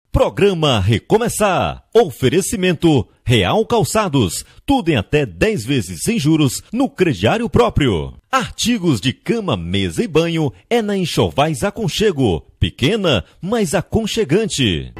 Programa Recomeçar. Oferecimento Real Calçados. Tudo em até 10 vezes sem juros no crediário próprio. Artigos de cama, mesa e banho é na Enxovais Aconchego. Pequena, mas aconchegante.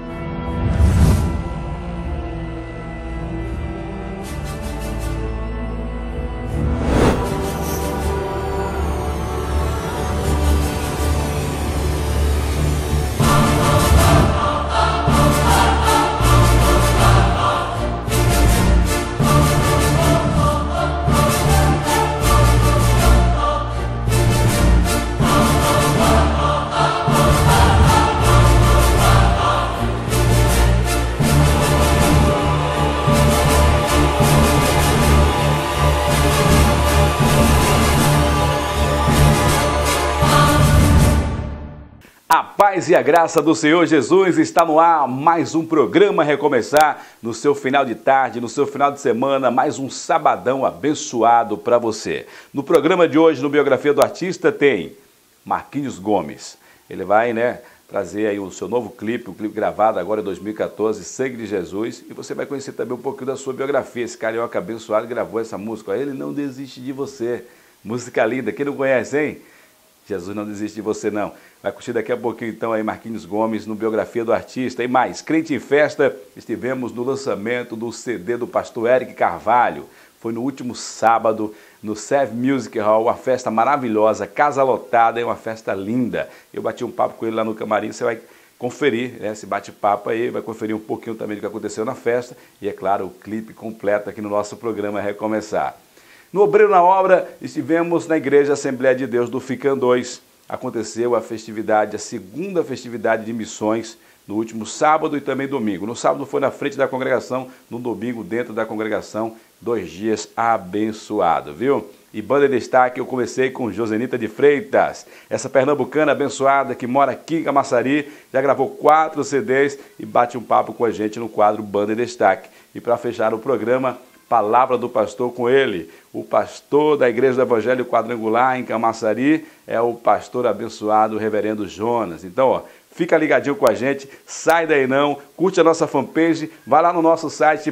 E a graça do Senhor Jesus está no ar, mais um programa Recomeçar, no seu final de tarde, no seu final de semana, mais um sabadão abençoado para você. No programa de hoje, no Biografia do Artista, tem Marquinhos Gomes. Ele vai, trazer aí o seu novo clipe, um clipe gravado agora em 2014, Sangue de Jesus, e você vai conhecer também um pouquinho da sua biografia. Esse carioca abençoado gravou essa música, Ele Não Desiste de Você. Música linda, quem não conhece, hein? Jesus não desiste de você, não. Vai curtir daqui a pouquinho, então, aí Marquinhos Gomes no Biografia do Artista. E mais, Crente em Festa, estivemos no lançamento do CD do pastor Eric Carvalho. Foi no último sábado, no Save Music Hall, uma festa maravilhosa, casa lotada, é uma festa linda. Eu bati um papo com ele lá no camarim, você vai conferir esse bate-papo aí, vai conferir um pouquinho também do que aconteceu na festa. E, é claro, o clipe completo aqui no nosso programa Recomeçar. No Obreiro na Obra, estivemos na Igreja Assembleia de Deus do Ficam 2. Aconteceu a segunda festividade de missões, no último sábado e também domingo. No sábado foi na frente da congregação, no domingo dentro da congregação, 2 dias abençoados, viu? E banda de destaque, eu comecei com Josenita de Freitas, essa pernambucana abençoada que mora aqui em Camaçari, já gravou 4 CDs e bate um papo com a gente no quadro Banda de Destaque. E para fechar o programa, Palavra do Pastor com ele, o pastor da Igreja do Evangelho Quadrangular em Camaçari, é o pastor abençoado, reverendo Jonas. Então, fica ligadinho com a gente, sai daí não, curte a nossa fanpage, vai lá no nosso site,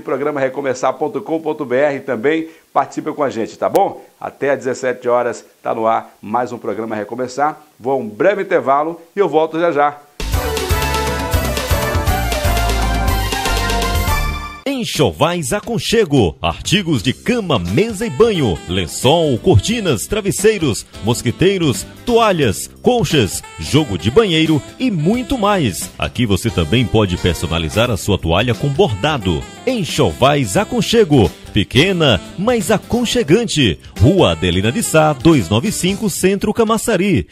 programarecomeçar.com.br também, participa com a gente, tá bom? Até às 17 horas, tá no ar mais um programa Recomeçar. Vou a um breve intervalo e eu volto já já. Enxovais Aconchego, artigos de cama, mesa e banho, lençol, cortinas, travesseiros, mosquiteiros, toalhas, conchas, jogo de banheiro e muito mais. Aqui você também pode personalizar a sua toalha com bordado. Enxovais Aconchego, pequena, mas aconchegante. Rua Adelina de Sá, 295, Centro Camaçari.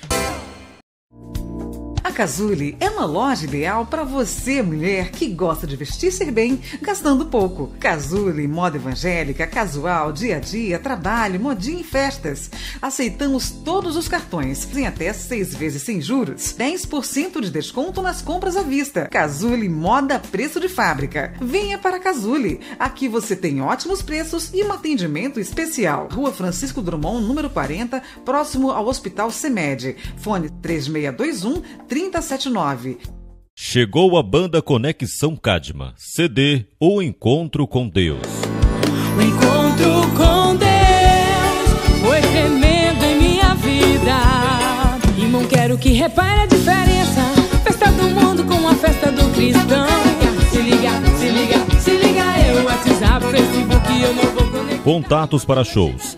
A Cazuli é uma loja ideal para você, mulher, que gosta de vestir-se bem, gastando pouco. Cazuli, moda evangélica, casual, dia a dia, trabalho, modinha e festas. Aceitamos todos os cartões, em até 6 vezes sem juros. 10% de desconto nas compras à vista. Cazuli, moda a preço de fábrica. Venha para a Cazuli. Aqui você tem ótimos preços e um atendimento especial. Rua Francisco Drummond, número 40, próximo ao Hospital CEMED. Fone 3621-3079. Chegou a banda Conexão Cadma, CD O Encontro com Deus. O encontro com Deus foi tremendo em minha vida. Irmão, quero que repare a diferença. Festa do mundo com a festa do cristão. Se liga, se liga, se liga. Eu, WhatsApp, Facebook, eu não vou conectar. Contatos para shows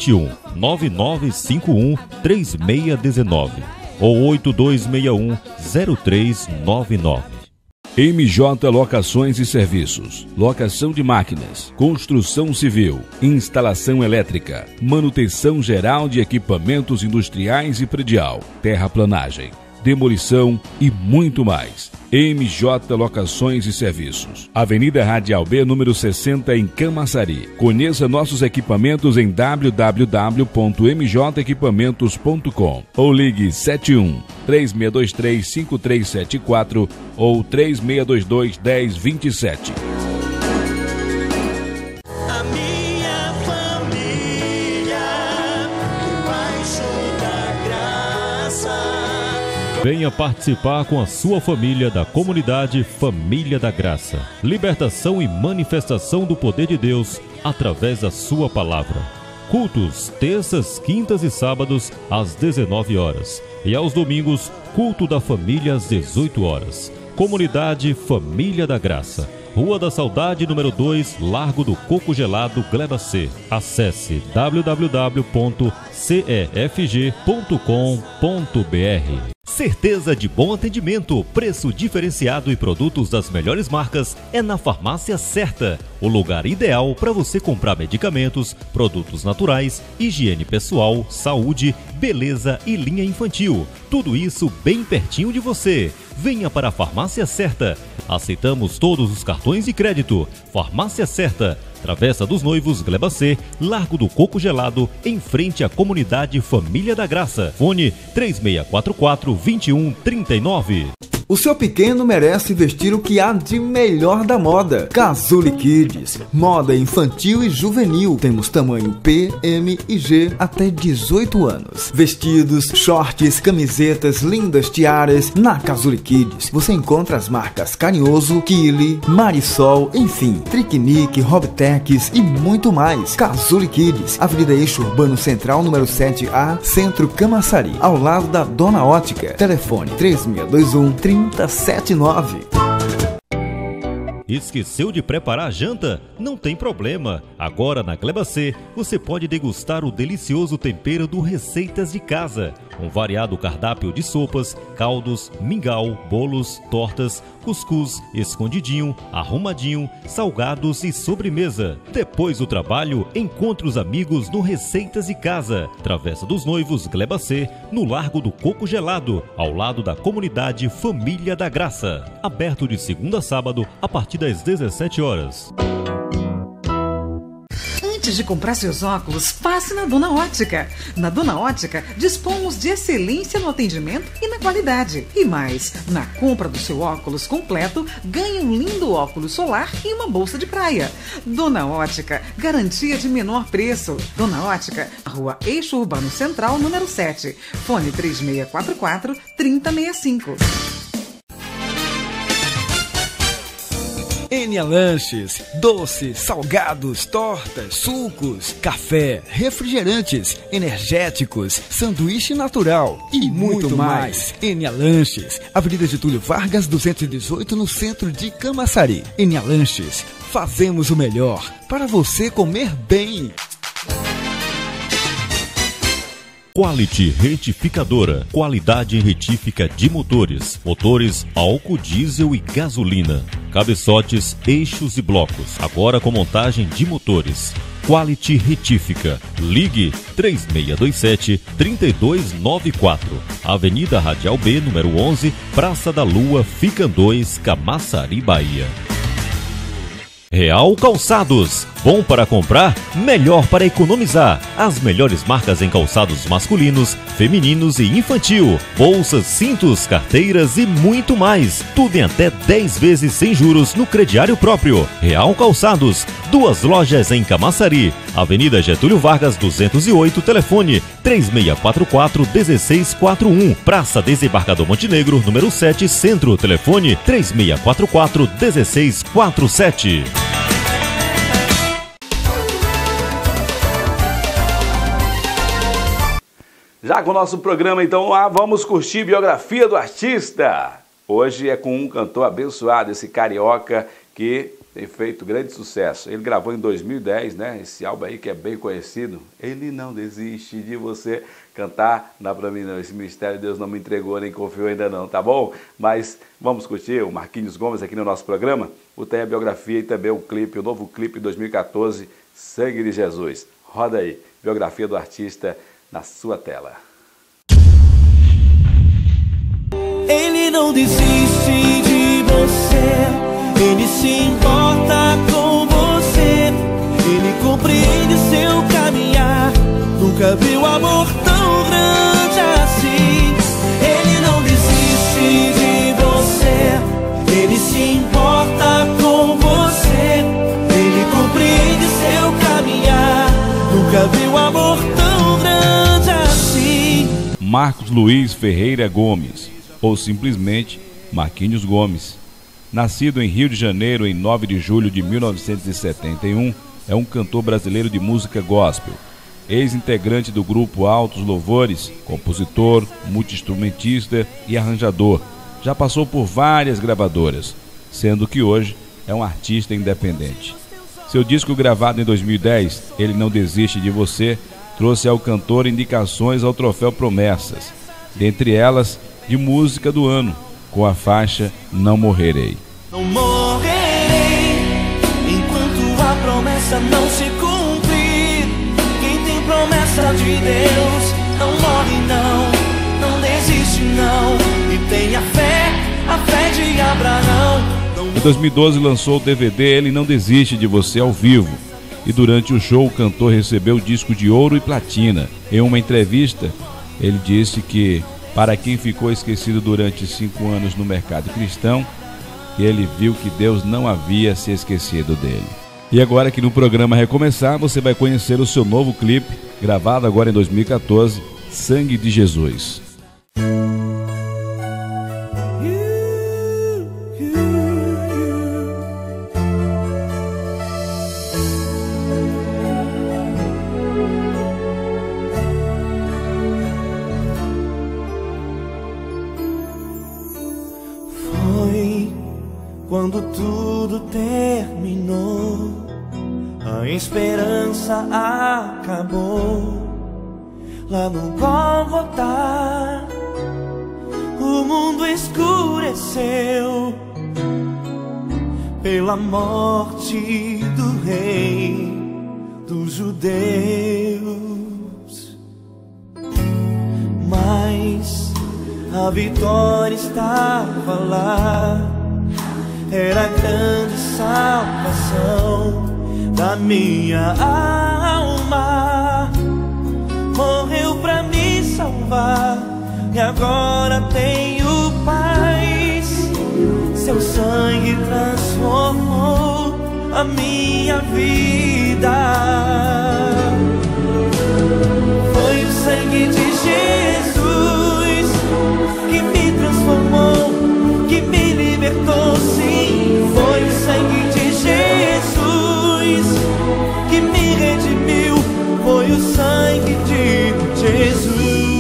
71-9951-3619 ou 8261-0399. MJ Locações e Serviços, locação de máquinas, construção civil, instalação elétrica, manutenção geral de equipamentos industriais e predial, terraplanagem, demolição e muito mais. MJ Locações e Serviços, Avenida Radial B, número 60, em Camaçari. Conheça nossos equipamentos em www.mjequipamentos.com ou ligue 71-3623-5374 ou 3622-1027. Venha participar com a sua família da comunidade Família da Graça. Libertação e manifestação do poder de Deus através da sua palavra. Cultos, terças, quintas e sábados, às 19 horas. E aos domingos, culto da família às 18 horas. Comunidade Família da Graça. Rua da Saudade, número 2, Largo do Coco Gelado, Gleba C. Acesse www.cefg.com.br. Certeza de bom atendimento, preço diferenciado e produtos das melhores marcas é na Farmácia Certa. O lugar ideal para você comprar medicamentos, produtos naturais, higiene pessoal, saúde, beleza e linha infantil. Tudo isso bem pertinho de você. Venha para a Farmácia Certa. Aceitamos todos os cartões de crédito. Farmácia Certa, Travessa dos Noivos, Gleba C, Largo do Coco Gelado, em frente à comunidade Família da Graça. Fone 3644-2139. O seu pequeno merece vestir o que há de melhor da moda. Cazuli Kids, moda infantil e juvenil. Temos tamanho P, M e G até 18 anos. Vestidos, shorts, camisetas, lindas tiaras. Na Cazuli Kids você encontra as marcas Carinhoso, Kili, Marisol, enfim, Triquinique, Robtex e muito mais. Cazuli Kids, Avenida Eixo Urbano Central, número 7A, Centro Camaçari, ao lado da Dona Ótica. Telefone 3621-3079. Esqueceu de preparar a janta? Não tem problema. Agora na Gleba C você pode degustar o delicioso tempero do Receitas de Casa. Um variado cardápio de sopas, caldos, mingau, bolos, tortas, cuscuz, escondidinho, arrumadinho, salgados e sobremesa. Depois do trabalho, encontre os amigos no Receitas de Casa. Travessa dos Noivos, Gleba C, no Largo do Coco Gelado, ao lado da comunidade Família da Graça. Aberto de segunda a sábado, a partir das 17 horas. Antes de comprar seus óculos, passe na Dona Ótica. Na Dona Ótica, dispomos de excelência no atendimento e na qualidade. E mais, na compra do seu óculos completo, ganhe um lindo óculos solar e uma bolsa de praia. Dona Ótica, garantia de menor preço. Dona Ótica, Rua Eixo Urbano Central, número 7. Fone 3644-3065. Enia Lanches, doces, salgados, tortas, sucos, café, refrigerantes, energéticos, sanduíche natural e muito mais. Enia Lanches, Avenida Getúlio Vargas 218, no centro de Camaçari. Enia Lanches, fazemos o melhor para você comer bem. Quality Retificadora. Qualidade em retífica de motores. Motores álcool, diesel e gasolina. Cabeçotes, eixos e blocos. Agora com montagem de motores. Quality Retífica. Ligue 3627-3294. Avenida Radial B, número 11, Praça da Lua, Ficam 2, Camaçari, Bahia. Real Calçados. Bom para comprar, melhor para economizar. As melhores marcas em calçados masculinos, femininos e infantil. Bolsas, cintos, carteiras e muito mais. Tudo em até 10 vezes sem juros no crediário próprio. Real Calçados. 2 lojas em Camaçari. Avenida Getúlio Vargas 208, telefone 3644-1641. Praça Desembargador Montenegro, número 7, Centro, telefone 3644-1647. Já com o nosso programa, então, vamos curtir biografia do artista. Hoje é com um cantor abençoado, esse carioca que tem feito grande sucesso. Ele gravou em 2010, né? Esse álbum aí que é bem conhecido. Ele não desiste de você cantar. Não dá pra mim não, esse mistério Deus não me entregou, nem confiou ainda não, tá bom? Mas vamos curtir o Marquinhos Gomes aqui no nosso programa. Tem a biografia e também o clipe, o novo clipe de 2014, Sangue de Jesus. Roda aí, biografia do artista na sua tela. Ele não desiste de você, ele se importa com você, ele compreende seu caminhar, nunca viu amor tão grande assim. Ele não desiste de você, ele se importa com você, ele compreende seu caminhar, nunca viu amor tão grande assim. Marcos Luiz Ferreira Gomes, ou simplesmente Marquinhos Gomes. Nascido em Rio de Janeiro em 9 de julho de 1971, é um cantor brasileiro de música gospel. Ex-integrante do grupo Altos Louvores, compositor, multi-instrumentista e arranjador. Já passou por várias gravadoras, sendo que hoje é um artista independente. Seu disco gravado em 2010, Ele Não Desiste de Você, trouxe ao cantor indicações ao Troféu Promessas, dentre elas de música do ano, com a faixa Não Morrerei. Não morrerei enquanto a promessa não se cumprir. Quem tem promessa de Deus não morre não desiste não. E tem a fé de Abraão. Em 2012 lançou o DVD Ele Não Desiste de Você ao vivo. E durante o show o cantor recebeu o disco de ouro e platina. Em uma entrevista, ele disse que para quem ficou esquecido durante 5 anos no mercado cristão, ele viu que Deus não havia se esquecido dele. E agora que no programa Recomeçar, você vai conhecer o seu novo clipe, gravado agora em 2014, Sangue de Jesus. Quando tudo terminou, a esperança acabou. Lá no Gólgota, o mundo escureceu pela morte do rei dos judeus. Mas a vitória estava lá. Era a grande salvação da minha alma. Morreu pra me salvar e agora tenho paz. Seu sangue transformou a minha vida. Foi o sangue de Jesus que me transformou, que me libertou, sim. Foi o sangue de Jesus que me redimiu. Foi o sangue de Jesus.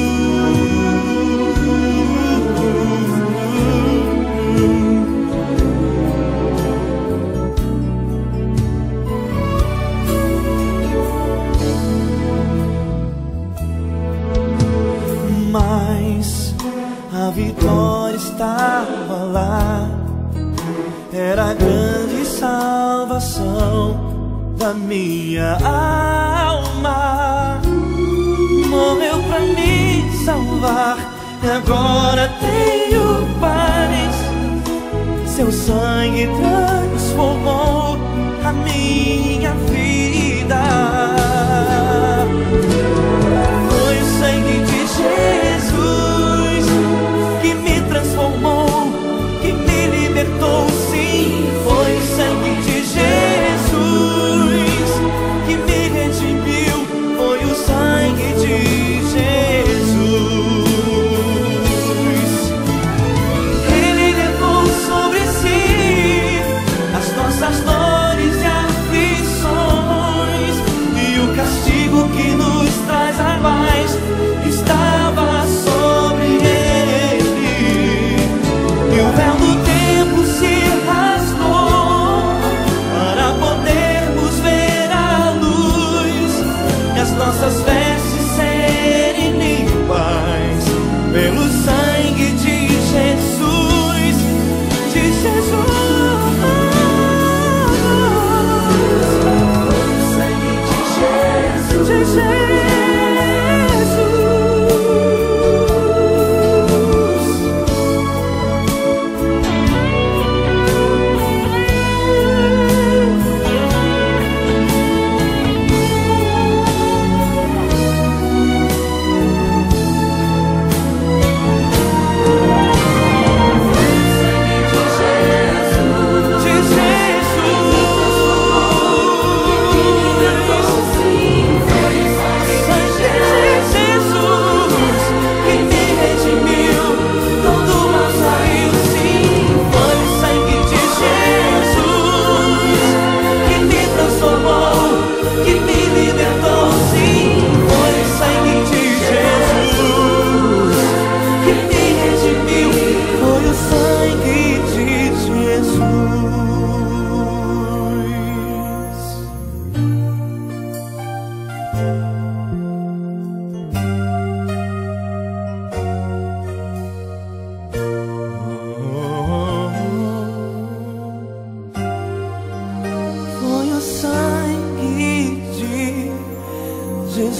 Mas a vitória estava lá. Era a grande salvação da minha alma. Morreu pra me salvar e agora tenho paz. Seu sangue transformou a minha vida. Foi o sangue de Jesus que me transformou, que me libertou, sim. Foi o sangue de Jesus que me redimiu. Foi o sangue de Jesus. Ele levou sobre si as nossas dores e aflições.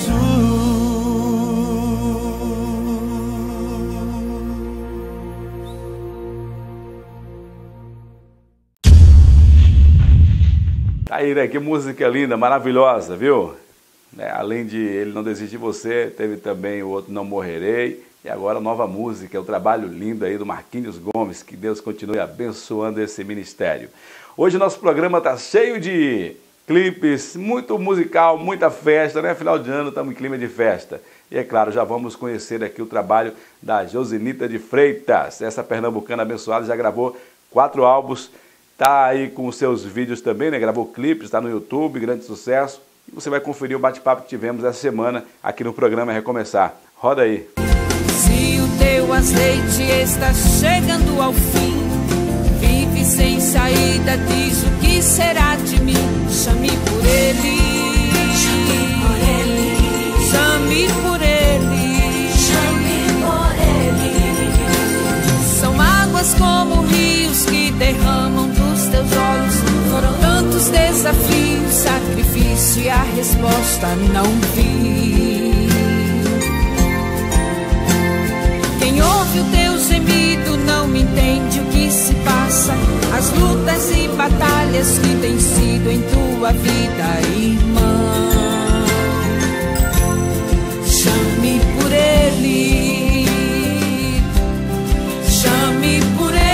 Aí, né? Que música linda, maravilhosa, viu? Além de Ele Não Desiste de Você, teve também o outro Não Morrerei. E agora a nova música, o trabalho lindo aí do Marquinhos Gomes. Que Deus continue abençoando esse ministério. Hoje nosso programa está cheio de clipes, muito musical, muita festa, né? Final de ano, estamos em clima de festa. E é claro, já vamos conhecer aqui o trabalho da Josenita de Freitas. Essa pernambucana abençoada já gravou 4 álbuns. Tá aí com os seus vídeos também, né? Gravou clipes, está no YouTube, grande sucesso. E você vai conferir o bate-papo que tivemos essa semana aqui no programa Recomeçar. Roda aí. Se o teu azeite está chegando ao fim, vive sem saída, diz o que será de mim. Chame por ele, chame por ele, chame por ele, chame por ele. São águas como rios que derramam dos teus olhos. Foram tantos desafios, sacrifício e a resposta não vi. Quem ouve o teu gemido não entende o que se passa. As lutas e batalhas que têm sido em tua vida, irmã. Chame por ele, chame por ele.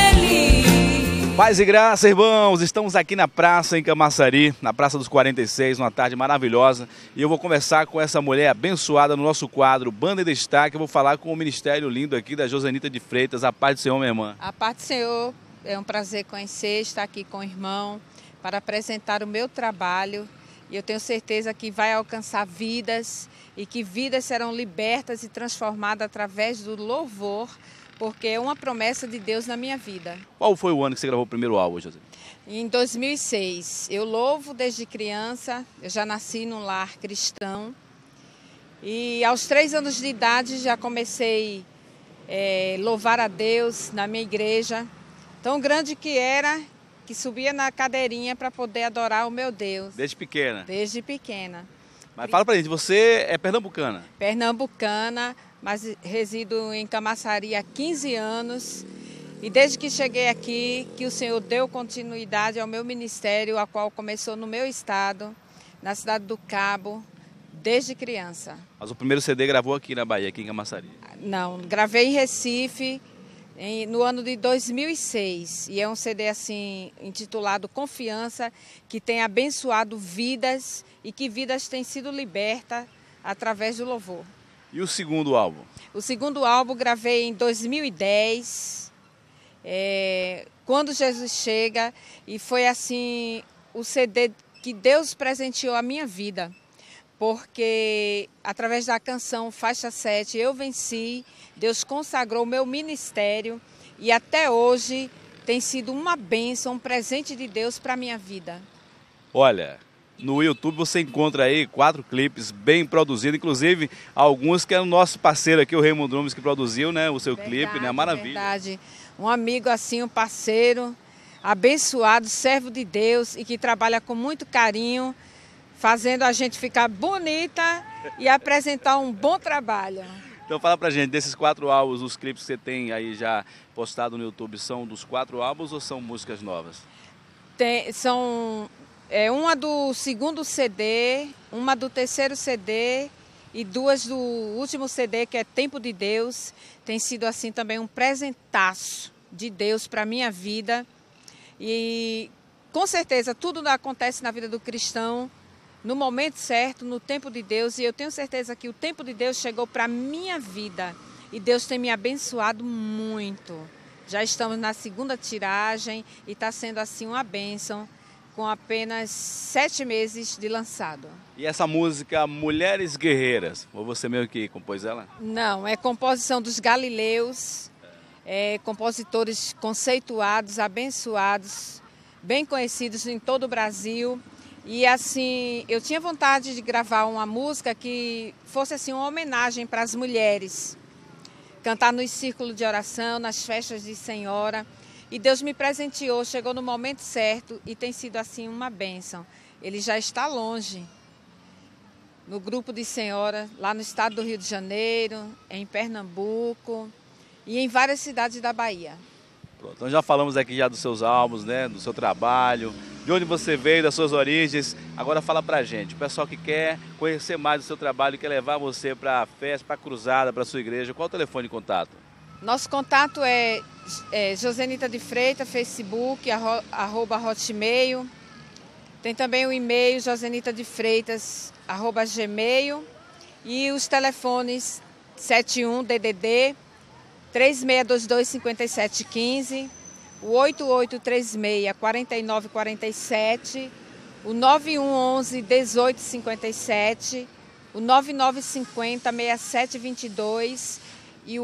Paz e graça, irmãos, estamos aqui na praça em Camaçari, na Praça dos 46, uma tarde maravilhosa. E eu vou conversar com essa mulher abençoada no nosso quadro Banda em Destaque. Eu vou falar com o ministério lindo aqui da Josenita de Freitas. A paz do Senhor, minha irmã. A paz do Senhor, é um prazer conhecer, estar aqui com o irmão para apresentar o meu trabalho. E eu tenho certeza que vai alcançar vidas e que vidas serão libertas e transformadas através do louvor, porque é uma promessa de Deus na minha vida. Qual foi o ano que você gravou o primeiro álbum, José? Em 2006. Eu louvo desde criança, eu já nasci num lar cristão. E aos 3 anos de idade já comecei a louvar a Deus na minha igreja. Tão grande que era, que subia na cadeirinha para poder adorar o meu Deus. Desde pequena? Desde pequena. Mas fala pra gente, você é pernambucana? Pernambucana, mas resido em Camaçari há 15 anos. E desde que cheguei aqui, que o Senhor deu continuidade ao meu ministério, a qual começou no meu estado, na cidade do Cabo, desde criança. Mas o primeiro CD gravou aqui na Bahia, aqui em Camaçari? Não, gravei em Recife no ano de 2006. E é um CD assim, intitulado Confiança, que tem abençoado vidas e que vidas têm sido libertas através do louvor. E o segundo álbum? O segundo álbum gravei em 2010, Quando Jesus Chega, e foi assim o CD que Deus presenteou a minha vida, porque através da canção Faixa 7 eu venci, Deus consagrou o meu ministério e até hoje tem sido uma bênção, um presente de Deus para a minha vida. Olha, no YouTube você encontra aí 4 clipes bem produzidos, inclusive alguns que é o nosso parceiro aqui, o Raymond Drumes, que produziu, né, o seu clipe, né? Maravilha. Verdade. Um amigo assim, um parceiro, abençoado, servo de Deus e que trabalha com muito carinho, fazendo a gente ficar bonita e apresentar um bom trabalho. Então fala pra gente, desses 4 álbuns, os clipes que você tem aí já postado no YouTube, são dos 4 álbuns ou são músicas novas? São uma do segundo CD, uma do terceiro CD e 2 do último CD, que é Tempo de Deus. Tem sido assim também um presentaço de Deus para a minha vida. E com certeza tudo acontece na vida do cristão no momento certo, no tempo de Deus. E eu tenho certeza que o tempo de Deus chegou para a minha vida. E Deus tem me abençoado muito. Já estamos na 2ª tiragem e está sendo assim uma bênção, com apenas 7 meses de lançado. E essa música Mulheres Guerreiras, foi você mesmo que compôs ela? Não, é composição dos Galileus, compositores conceituados, abençoados, bem conhecidos em todo o Brasil. E assim, eu tinha vontade de gravar uma música que fosse assim uma homenagem para as mulheres. Cantar nos círculos de oração, nas festas de senhora. E Deus me presenteou, chegou no momento certo e tem sido assim uma bênção. Ele já está longe, no grupo de senhoras, lá no estado do Rio de Janeiro, em Pernambuco e em várias cidades da Bahia. Pronto, então já falamos aqui já dos seus álbuns, né, do seu trabalho, de onde você veio, das suas origens. Agora fala pra gente, o pessoal que quer conhecer mais do seu trabalho, quer levar você pra festa, pra cruzada, pra sua igreja, qual é o telefone de contato? Nosso contato é Josenita de Freitas, Facebook, @hotmail. Tem também o e-mail josenitadefreitas, @gmail. E os telefones 71 DDD 3622-5715, o 8836-4947, o 9111-1857, o 9950-6722 e o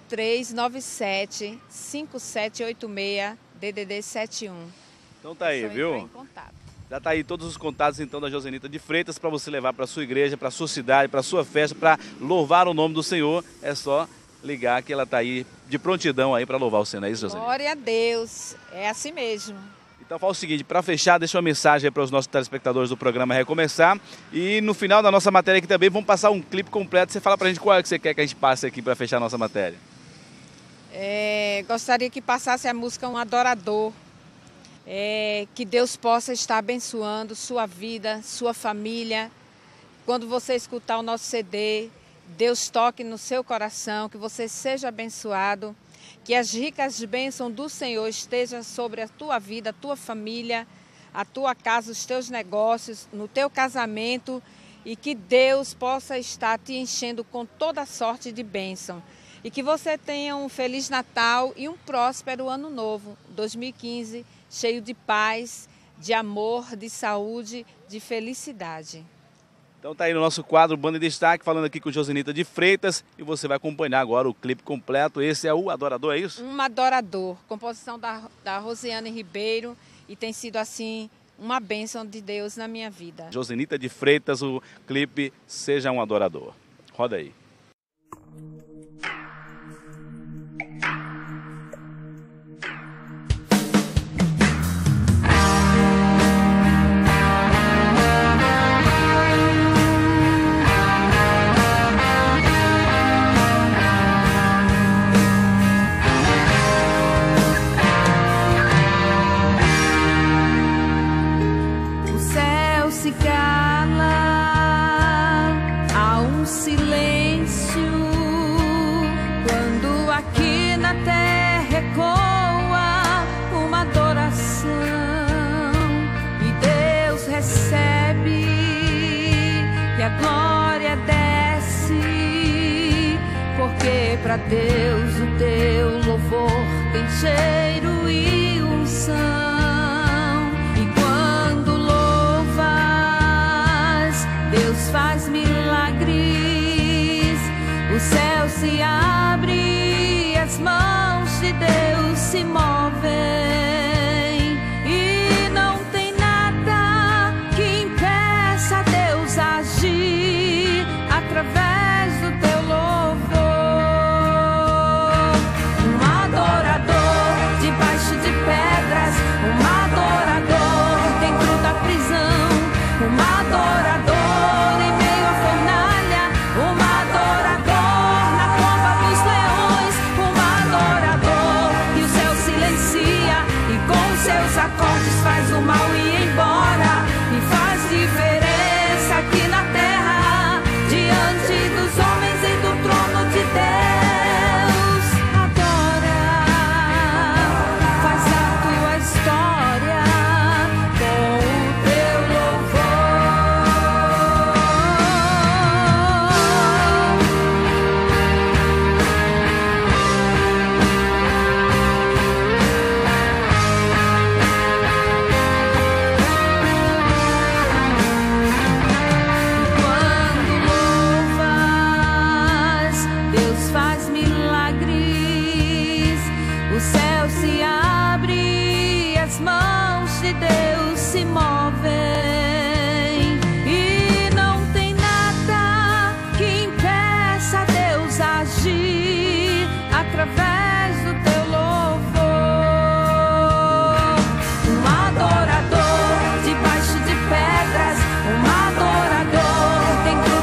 8397-5786 DDD 71. Então tá aí, viu? Já tá aí todos os contatos então da Josenita de Freitas para você levar para sua igreja, para sua cidade, para sua festa, para louvar o nome do Senhor. É só ligar que ela tá aí de prontidão aí para louvar o Senhor, é isso, Josenita? Glória a Deus, é assim mesmo. Então fala o seguinte, para fechar, deixa uma mensagem aí para os nossos telespectadores do programa Recomeçar. E no final da nossa matéria aqui também vamos passar um clipe completo. Você fala pra gente qual é que você quer que a gente passe aqui para fechar a nossa matéria. Gostaria que passasse a música Um Adorador. Que Deus possa estar abençoando sua vida, sua família. Quando você escutar o nosso CD, Deus toque no seu coração, que você seja abençoado. Que as ricas bênçãos do Senhor estejam sobre a tua vida, a tua família, a tua casa, os teus negócios, no teu casamento e que Deus possa estar te enchendo com toda sorte de bênção. E que você tenha um Feliz Natal e um próspero Ano Novo, 2015, cheio de paz, de amor, de saúde, de felicidade. Então tá aí no nosso quadro Banda em Destaque, falando aqui com Josenita de Freitas, e você vai acompanhar agora o clipe completo. Esse é o Adorador, é isso? Um Adorador, composição da Rosiane Ribeiro, e tem sido assim uma bênção de Deus na minha vida. Josenita de Freitas, o clipe Seja um Adorador. Roda aí. Pra Deus o teu louvor tem cheiro e unção. E quando louvas, Deus faz milagres. O céu se abre, as mãos de Deus se movem. E não tem nada que impeça Deus agir através do teu louvor. Faz o mal ir embora e faz diferença aqui na terra, diante dos homens e do trono de Deus. Adora, faz a tua história com o teu o céu se abre, as mãos de Deus se movem. E não tem nada que impeça Deus agir através do teu louvor. Um adorador debaixo de pedras, um adorador dentro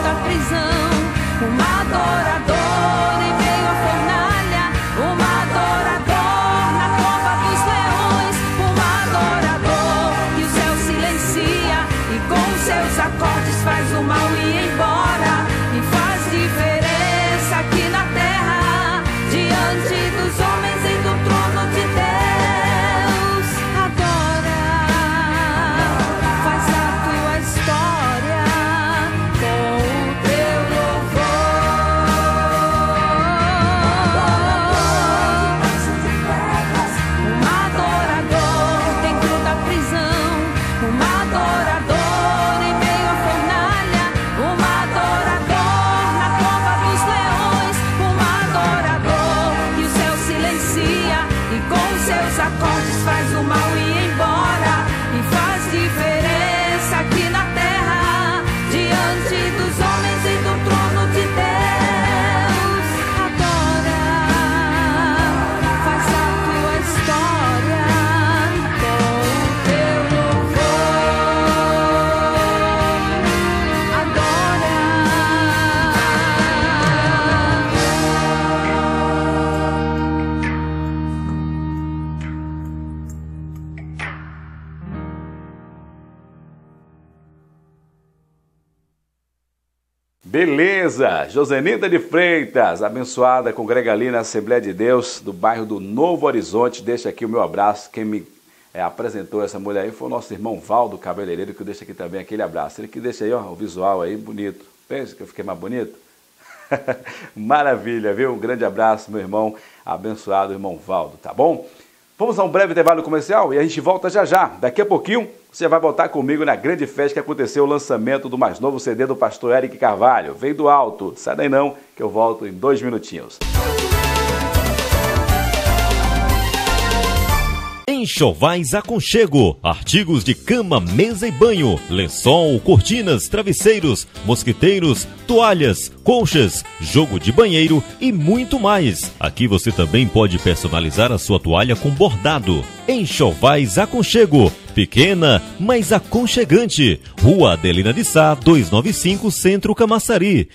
Beleza, Josenita de Freitas, abençoada, congrega ali na Assembleia de Deus do bairro do Novo Horizonte. Deixa aqui o meu abraço. Quem me apresentou essa mulher aí foi o nosso irmão Valdo, cabeleireiro, que eu deixo aqui também aquele abraço. Ele que deixa aí, ó, o visual aí bonito. Pensa que eu fiquei mais bonito? Maravilha, viu? Um grande abraço, meu irmão abençoado, irmão Valdo, tá bom? Vamos a um breve intervalo comercial e a gente volta já já. Daqui a pouquinho você vai voltar comigo na grande festa que aconteceu, o lançamento do mais novo CD do pastor Eric Carvalho. Vem do alto, sai daí não, que eu volto em 2 minutinhos. Enxovais Aconchego, artigos de cama, mesa e banho, lençol, cortinas, travesseiros, mosquiteiros, toalhas, conchas, jogo de banheiro e muito mais. Aqui você também pode personalizar a sua toalha com bordado. Enxovais Aconchego, pequena, mas aconchegante. Rua Adelina de Sá, 295, Centro Camaçari.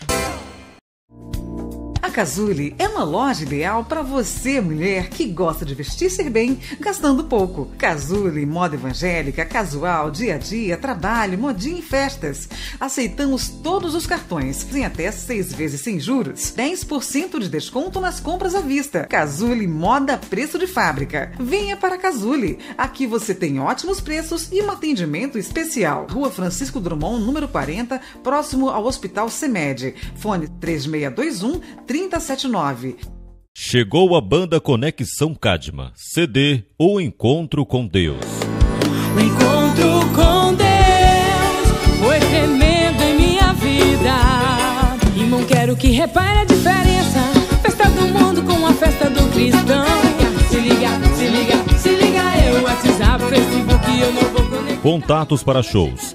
A Cazuli é uma loja ideal para você, mulher, que gosta de vestir-se bem, gastando pouco. Cazuli, moda evangélica, casual, dia a dia, trabalho, modinha e festas. Aceitamos todos os cartões, em até 6 vezes sem juros. 10% de desconto nas compras à vista. Cazuli, moda a preço de fábrica. Venha para a Cazuli. Aqui você tem ótimos preços e um atendimento especial. Rua Francisco Drummond, número 40, próximo ao Hospital CEMED. Fone 3621-3079. Chegou a banda Conexão Cadma, CD O Encontro com Deus. O encontro com Deus foi tremendo em minha vida. Irmão, quero que repare a diferença. Festa do mundo com a festa do cristão. Se liga, se liga, se liga. Eu, WhatsApp, Facebook, eu não vou conectar. Contatos para shows: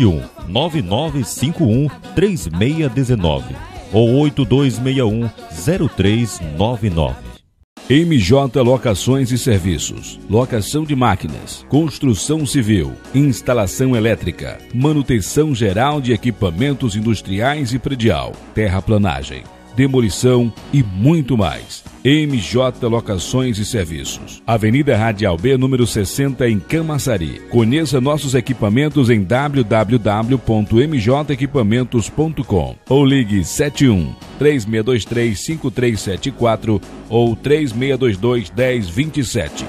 71-9951-3619 ou 8261-0399. MJ Locações e Serviços, locação de máquinas, construção civil, instalação elétrica, manutenção geral de equipamentos industriais e predial, terraplanagem, demolição e muito mais. MJ Locações e Serviços, Avenida Radial B, número 60, em Camaçari. Conheça nossos equipamentos em www.mjequipamentos.com ou ligue 71-3623-5374 ou 3622-1027.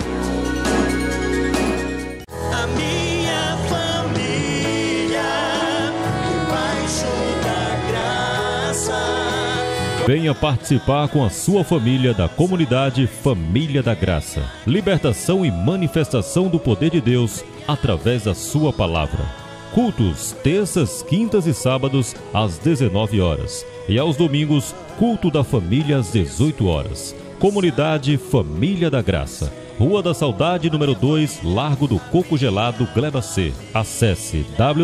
Venha participar com a sua família da comunidade Família da Graça. Libertação e manifestação do poder de Deus através da sua palavra. Cultos, terças, quintas e sábados, às 19 horas. E aos domingos, culto da família às 18 horas. Comunidade Família da Graça. Rua da Saudade, número 2, Largo do Coco Gelado, Gleba C. Acesse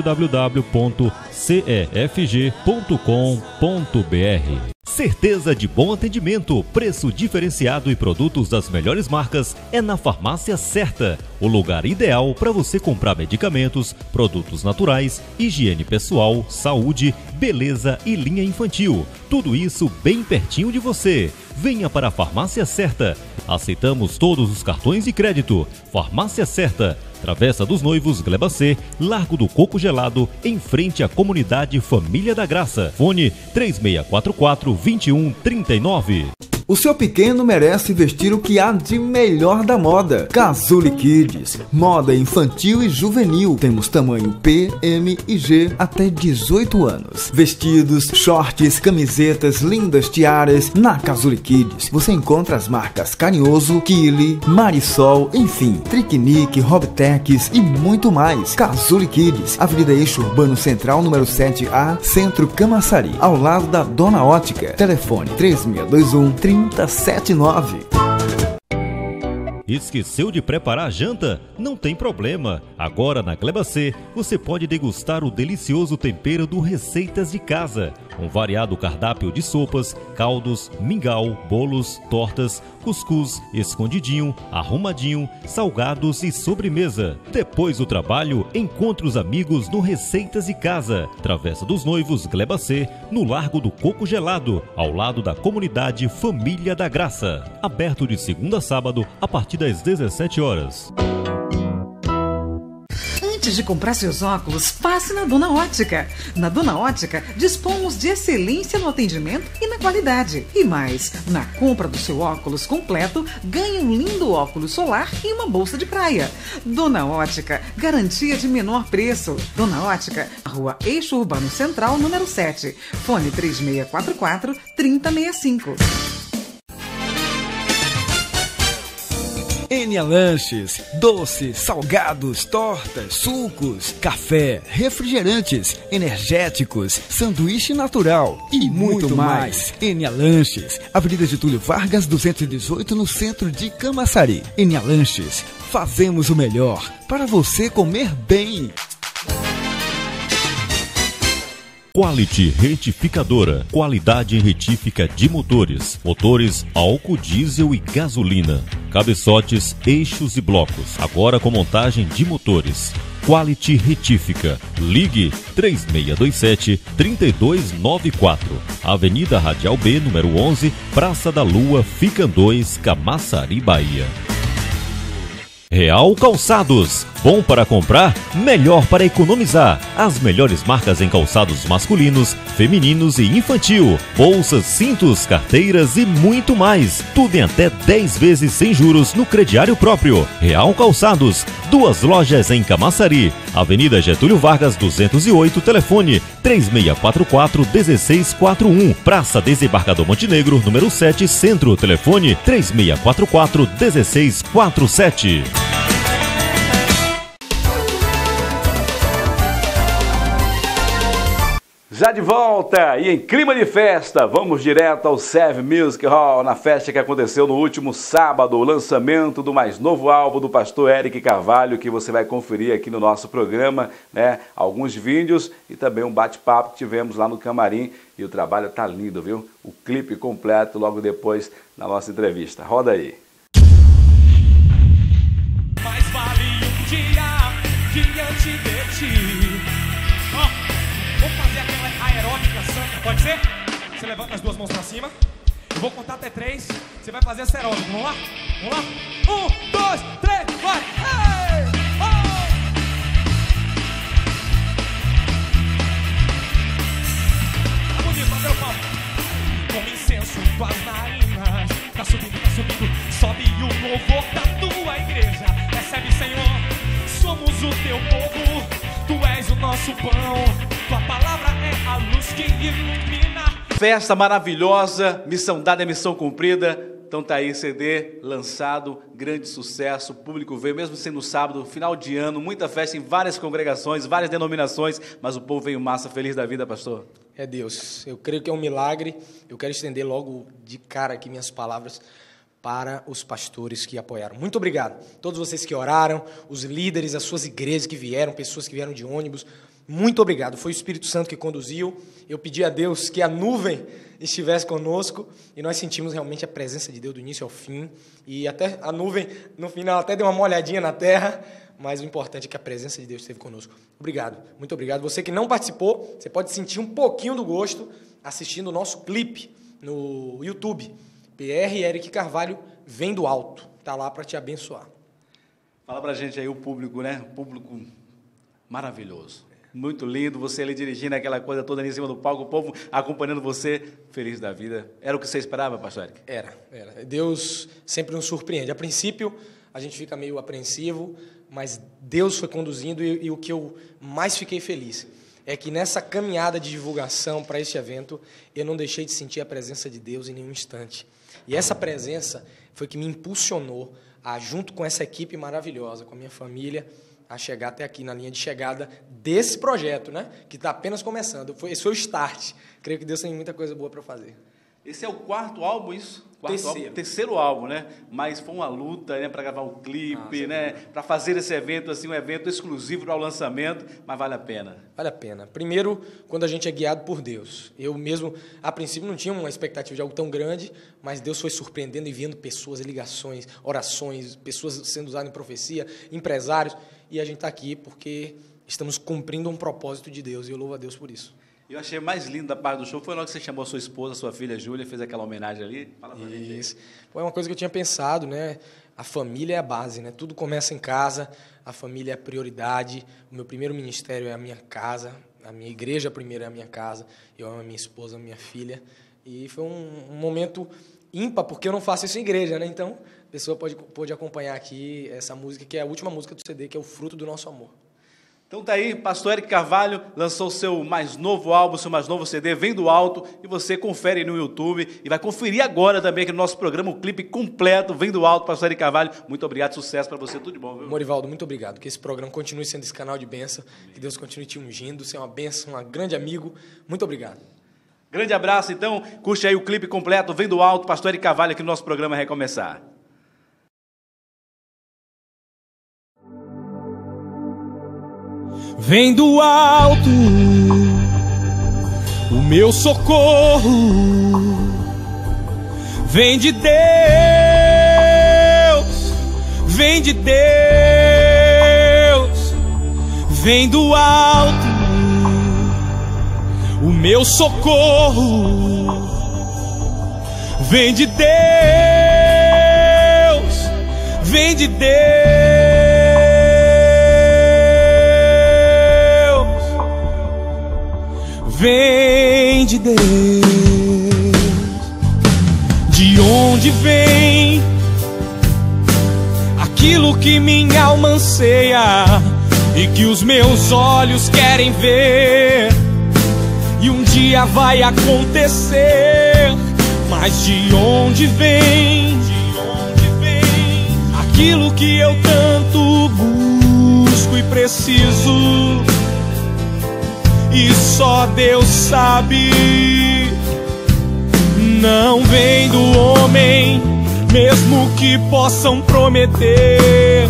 www.cefg.com.br. Certeza de bom atendimento, preço diferenciado e produtos das melhores marcas é na Farmácia Certa, o lugar ideal para você comprar medicamentos, produtos naturais, higiene pessoal, saúde, beleza e linha infantil. Tudo isso bem pertinho de você. Venha para a Farmácia Certa. Aceitamos todos os cartões de crédito. Farmácia Certa, Travessa dos Noivos, Gleba C, Largo do Coco Gelado, em frente à comunidade Família da Graça. Fone 3644-2139. O seu pequeno merece vestir o que há de melhor da moda. Cazuli Kids, moda infantil e juvenil. Temos tamanho P, M e G até 18 anos. Vestidos, shorts, camisetas, lindas tiaras. Na Cazuli Kids você encontra as marcas Carinhoso, Kili, Marisol, enfim, Triquinique, Robtex e muito mais. Cazuli Kids, Avenida Eixo Urbano Central, número 7A, Centro Camaçari, ao lado da Dona Ótica. Telefone 3621-3079. Esqueceu de preparar a janta? Não tem problema. Agora na Gleba C você pode degustar o delicioso tempero do Receitas de Casa. Um variado cardápio de sopas, caldos, mingau, bolos, tortas, cuscuz, escondidinho, arrumadinho, salgados e sobremesa. Depois do trabalho, encontre os amigos no Receitas de Casa, Travessa dos Noivos, Gleba C, no Largo do Coco Gelado, ao lado da comunidade Família da Graça. Aberto de segunda a sábado, a partir das 17 horas. Antes de comprar seus óculos, passe na Dona Ótica. Na Dona Ótica, dispomos de excelência no atendimento e na qualidade. E mais, na compra do seu óculos completo, ganhe um lindo óculos solar e uma bolsa de praia. Dona Ótica, garantia de menor preço. Dona Ótica, Rua Eixo Urbano Central, número 7. Fone 3644-3065. Enia Lanches, doces, salgados, tortas, sucos, café, refrigerantes, energéticos, sanduíche natural e muito mais. Enia Lanches, Avenida Getúlio Vargas 218, no centro de Camaçari. Enia Lanches, fazemos o melhor para você comer bem. Quality Retificadora. Qualidade em retífica de motores. Motores álcool, diesel e gasolina. Cabeçotes, eixos e blocos. Agora com montagem de motores. Quality Retífica. Ligue 3627-3294. Avenida Radial B, número 11, Praça da Lua, Ficam 2, Camaçari, Bahia. Real Calçados. Bom para comprar, melhor para economizar. As melhores marcas em calçados masculinos, femininos e infantil. Bolsas, cintos, carteiras e muito mais. Tudo em até 10 vezes sem juros no crediário próprio. Real Calçados. 2 lojas em Camaçari. Avenida Getúlio Vargas 208, telefone 3644-1641. Praça Desembargador Montenegro, número 7, Centro, telefone 3644-1647. Já de volta e em clima de festa, vamos direto ao Serve Music Hall, na festa que aconteceu no último sábado, o lançamento do mais novo álbum do pastor Eric Carvalho, que você vai conferir aqui no nosso programa, né? Alguns vídeos e também um bate-papo que tivemos lá no camarim, e o trabalho tá lindo, viu? O clipe completo logo depois na nossa entrevista. Roda aí. Mais vale um dia diante de ti. Vamos fazer aquela aeróbica santa, pode ser? Você levanta as 2 mãos pra cima. Eu vou contar até 3. Você vai fazer essa aeróbica. Vamos lá? Vamos lá? 1, 2, 3, vai! Hey! Oh! Tá bonito, bateu o palmo. Com incenso em tuas narinas. Tá subindo, sobe o louvor da tua igreja. Recebe, Senhor, somos o teu povo. Tu és o nosso pão. Tua palavra é a luz que ilumina. Festa maravilhosa, missão dada é missão cumprida. Então tá aí, CD lançado, grande sucesso, o público veio, mesmo sendo sábado, final de ano, muita festa em várias congregações, várias denominações, mas o povo veio massa, feliz da vida, pastor. É Deus, eu creio que é um milagre. Eu quero estender logo de cara aqui minhas palavras para os pastores que apoiaram. Muito obrigado. Todos vocês que oraram, os líderes, as suas igrejas que vieram, pessoas que vieram de ônibus, muito obrigado. Foi o Espírito Santo que conduziu. Eu pedi a Deus que a nuvem estivesse conosco e nós sentimos realmente a presença de Deus do início ao fim. E até a nuvem, no final, até deu uma molhadinha na terra, mas o importante é que a presença de Deus esteve conosco. Obrigado, muito obrigado. Você que não participou, você pode sentir um pouquinho do gosto assistindo o nosso clipe no YouTube. PR Eric Carvalho vem do alto. Está lá para te abençoar. Fala pra gente aí o público, né? O público maravilhoso. Muito lindo, você ali dirigindo aquela coisa toda ali em cima do palco, o povo acompanhando você, feliz da vida. Era o que você esperava, pastor Eric? Era. Deus sempre nos surpreende. A princípio, a gente fica meio apreensivo, mas Deus foi conduzindo e o que eu mais fiquei feliz é que nessa caminhada de divulgação para este evento, eu não deixei de sentir a presença de Deus em nenhum instante. E essa presença foi que me impulsionou a, junto com essa equipe maravilhosa, com a minha família, a chegar até aqui na linha de chegada desse projeto, né? Que está apenas começando. Esse foi o start. Creio que Deus tem muita coisa boa para fazer. Esse é o 4º álbum, isso? Terceiro álbum, né? Mas foi uma luta, né, para gravar o clipe, né? Para fazer esse evento, assim, um evento exclusivo para o lançamento, mas vale a pena. Vale a pena. Primeiro, quando a gente é guiado por Deus. Eu mesmo, a princípio, não tinha uma expectativa de algo tão grande, mas Deus foi surpreendendo e enviando pessoas, ligações, orações, pessoas sendo usadas em profecia, empresários, e a gente está aqui porque estamos cumprindo um propósito de Deus, e eu louvo a Deus por isso. Eu achei mais lindo da parte do show foi logo que você chamou a sua esposa, sua filha Júlia, fez aquela homenagem ali. Fala pra gente. Isso. Foi uma coisa que eu tinha pensado, né? A família é a base, né? Tudo começa em casa, a família é a prioridade. O meu primeiro ministério é a minha casa, a minha igreja primeiro é a minha casa. Eu amo a minha esposa, a minha filha. E foi um momento ímpar, porque eu não faço isso em igreja, né? Então, a pessoa pode acompanhar aqui essa música, que é a última música do CD, que é o Fruto do Nosso Amor. Então tá aí, pastor Eric Carvalho lançou seu mais novo álbum, seu mais novo CD, Vem do Alto, e você confere no YouTube e vai conferir agora também aqui no nosso programa, o clipe completo, Vem do Alto, pastor Eric Carvalho. Muito obrigado, sucesso para você, tudo de bom, viu? Morivaldo, muito obrigado, que esse programa continue sendo esse canal de bênção, que Deus continue te ungindo, você é uma bênção, um grande amigo, muito obrigado. Grande abraço, então, curte aí o clipe completo, Vem do Alto, pastor Eric Carvalho, aqui no nosso programa Recomeçar. Vem do alto o meu socorro, vem de Deus, vem de Deus, vem do alto o meu socorro, vem de Deus, vem de Deus. Vem de Deus, de onde vem aquilo que minha alma anseia e que os meus olhos querem ver, e um dia vai acontecer. Mas de onde vem aquilo que eu tanto busco e preciso? E só Deus sabe. Não vem do homem, mesmo que possam prometer.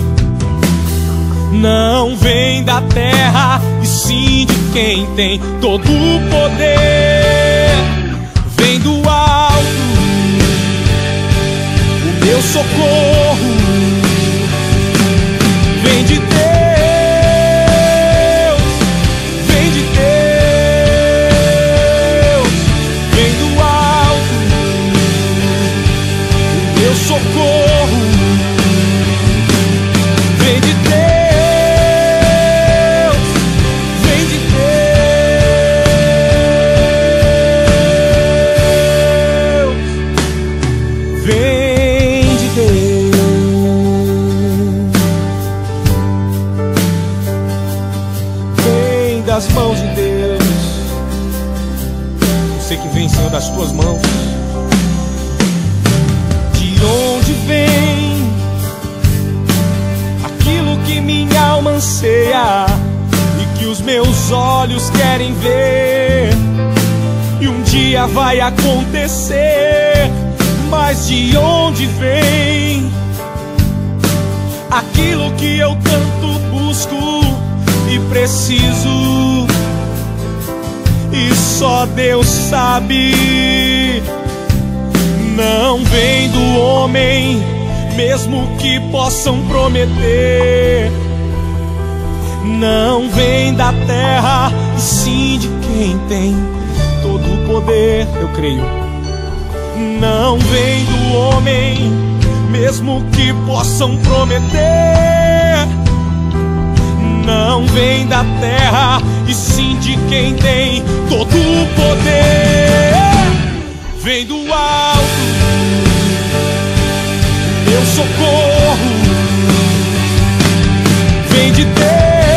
Não vem da terra, e sim de quem tem todo o poder. Vem do alto o meu socorro, vem de Deus. Socorro, vem de Deus, vem de Deus, vem de Deus, vem das mãos de Deus. Eu sei que vem, Senhor, das tuas mãos. Onde vem aquilo que minha alma anseia e que os meus olhos querem ver, e um dia vai acontecer. Mas de onde vem aquilo que eu tanto busco e preciso? E só Deus sabe. Não vem do homem, mesmo que possam prometer. Não vem da terra, e sim de quem tem todo o poder, eu creio. Não vem do homem, mesmo que possam prometer. Não vem da terra, e sim de quem tem todo o poder. Vem do alto meu socorro, vem de Deus,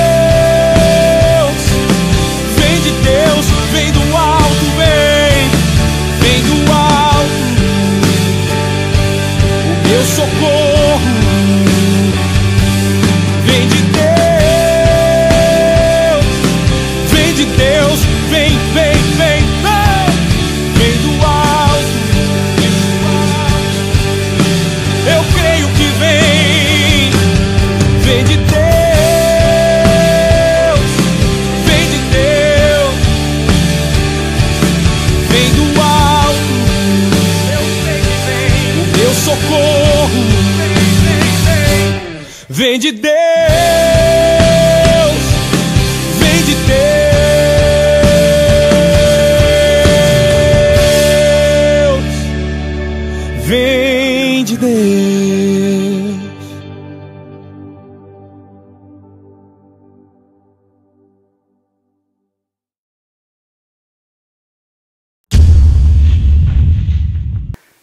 vem de Deus, vem do alto, vem do alto o meu socorro, vem de Deus, vem de Deus, vem, vem, vem, vem do alto. Eu creio que vem de Deus.